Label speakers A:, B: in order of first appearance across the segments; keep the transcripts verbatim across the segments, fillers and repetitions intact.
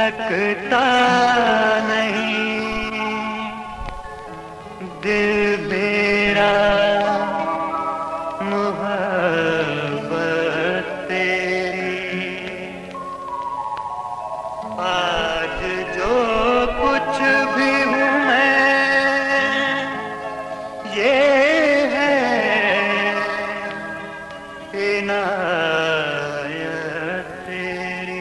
A: सकता नहीं दिल मेरा मोहब्बत तेरी। आज जो कुछ भी हूँ मैं ये है इनायत तेरी।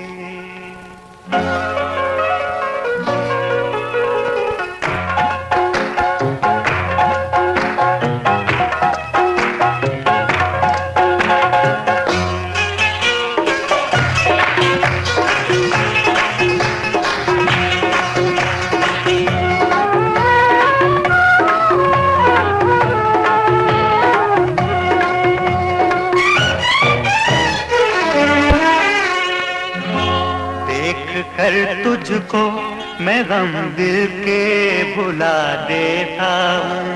A: कर तुझको मैं गम दिल के भुला देता हूँ।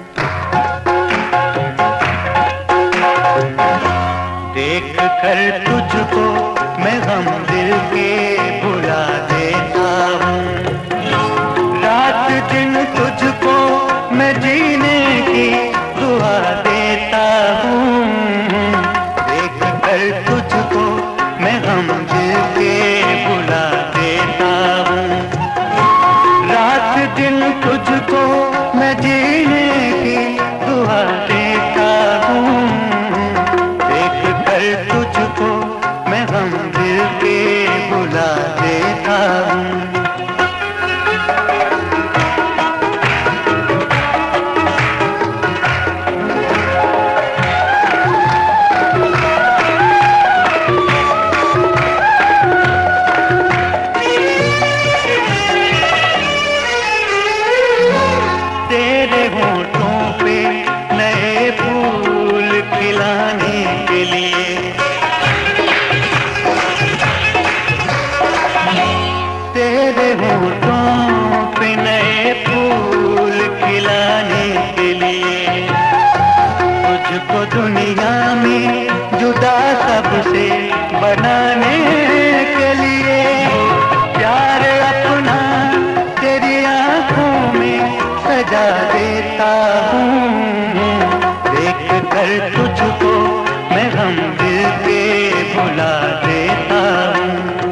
A: देख कर तुझको मैं गम दिल के भुला देता हूँ। रात दिन तुझको मैं जीने की दुआ देता हूँ। देख कर तुझको मैं गम दिल के भुला देता हूँ। रात दिन तुझको मैं जीने की दुआ देता हूँ। देख कर तुझको मैं गम दिल के भुला देता हूँ। तेरे होठों पे नए फूल खिलाने के लिए, तेरे होठों पे नए फूल खिलाने के लिए, तुझको दुनिया में जुदा सबसे बनाने के लिए, प्यार अपना तेरी आँखों में सजा देता हूँ। देख कर तुझको मैं गम दिल के भुला देता हूँ।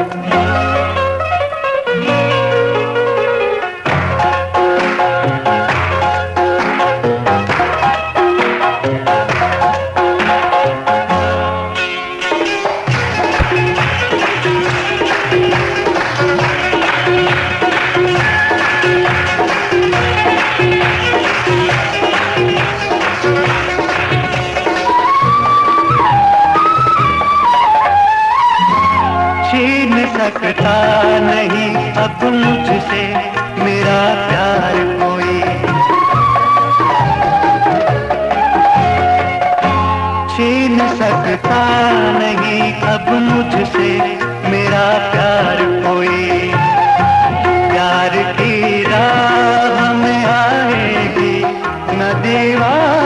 A: छीन सकता नहीं अब मुझसे मेरा प्यार कोई। छीन सकता नहीं अब मुझसे मेरा प्यार कोई। प्यार की राह में आएगी न दीवार